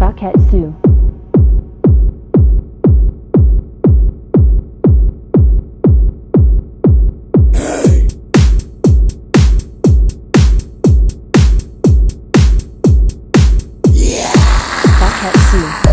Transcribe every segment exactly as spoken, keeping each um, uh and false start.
Fuketsu. Fuketsu.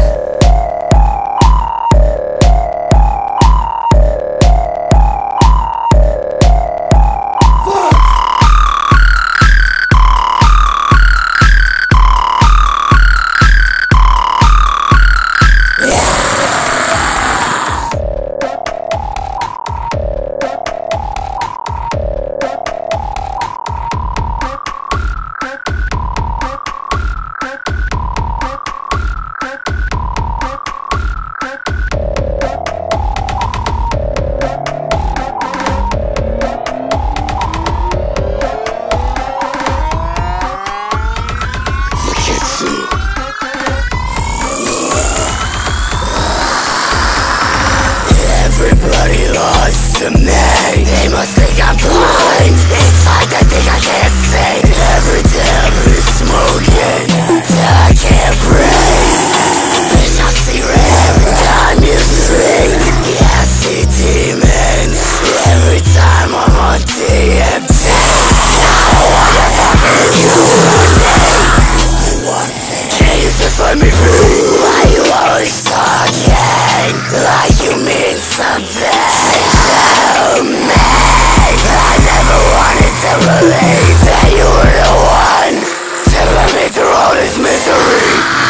Everybody lies to me. They must think I'm blind. Inside they think I can't see. Every day I've been smoking till I can't breathe. Bitch, I see red every time you speak. Yeah, I see demons every time I'm on D M T. What the fuck are you running? Can you just let me be? Why you always talking like you mean something to me? I never wanted to believe that you were the one to let me through all this misery.